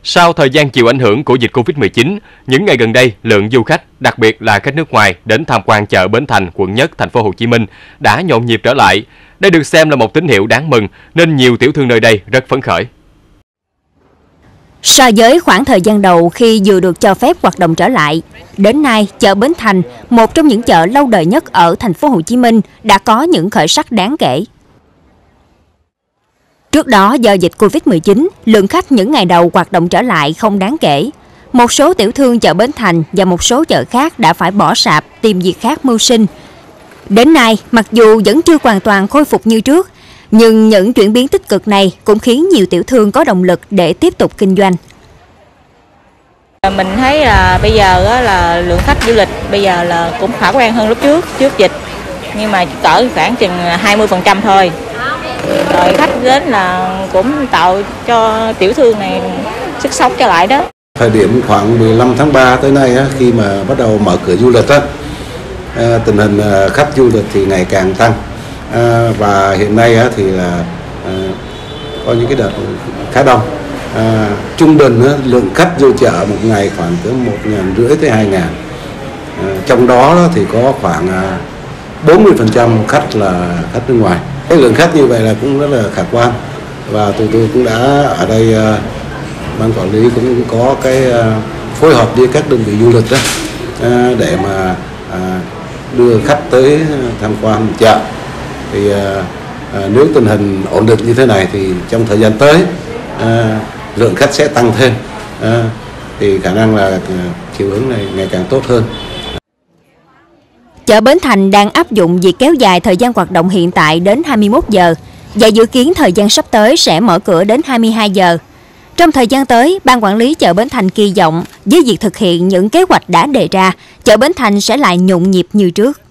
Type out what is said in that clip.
Sau thời gian chịu ảnh hưởng của dịch Covid-19, những ngày gần đây, lượng du khách, đặc biệt là khách nước ngoài đến tham quan chợ Bến Thành, quận Nhất, thành phố Hồ Chí Minh đã nhộn nhịp trở lại. Đây được xem là một tín hiệu đáng mừng nên nhiều tiểu thương nơi đây rất phấn khởi. So với khoảng thời gian đầu khi vừa được cho phép hoạt động trở lại, đến nay chợ Bến Thành, một trong những chợ lâu đời nhất ở thành phố Hồ Chí Minh, đã có những khởi sắc đáng kể. Trước đó do dịch Covid-19, lượng khách những ngày đầu hoạt động trở lại không đáng kể. Một số tiểu thương chợ Bến Thành và một số chợ khác đã phải bỏ sạp tìm việc khác mưu sinh. Đến nay, mặc dù vẫn chưa hoàn toàn khôi phục như trước, nhưng những chuyển biến tích cực này cũng khiến nhiều tiểu thương có động lực để tiếp tục kinh doanh. Mình thấy là bây giờ là lượng khách du lịch bây giờ là cũng khả quan hơn lúc trước dịch, nhưng mà cỡ khoảng chừng 20% thôi. Rồi khách đến là cũng tạo cho tiểu thương này sức sống trở lại đó. Thời điểm khoảng 15 tháng 3 tới nay khi mà bắt đầu mở cửa du lịch tình hình khách du lịch thì ngày càng tăng, và hiện nay thì là có những cái đợt khá đông. Trung bình lượng khách vô chợ một ngày khoảng từ 1.500 tới 2.000. Trong đó thì có khoảng 40% khách là khách nước ngoài. Cái lượng khách như vậy là cũng rất là khả quan, và tôi cũng đã ở đây ban quản lý cũng có cái phối hợp với các đơn vị du lịch đó để mà đưa khách tới tham quan chợ. Thì nếu tình hình ổn định như thế này thì trong thời gian tới lượng khách sẽ tăng thêm, thì khả năng là chiều hướng này ngày càng tốt hơn. Chợ Bến Thành đang áp dụng việc kéo dài thời gian hoạt động hiện tại đến 21 giờ và dự kiến thời gian sắp tới sẽ mở cửa đến 22 giờ. Trong thời gian tới, Ban quản lý chợ Bến Thành kỳ vọng với việc thực hiện những kế hoạch đã đề ra, chợ Bến Thành sẽ lại nhộn nhịp như trước.